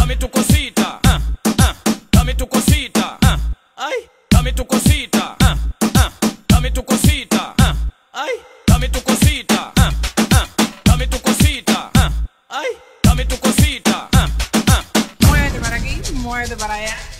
dame tu cosita, dame tu cosita, ay, dame tu cosita, dame tu cosita, ay, dame tu cosita, dame tu cosita, ay, dame tu cosita, Muévete para aquí, muévete para allá.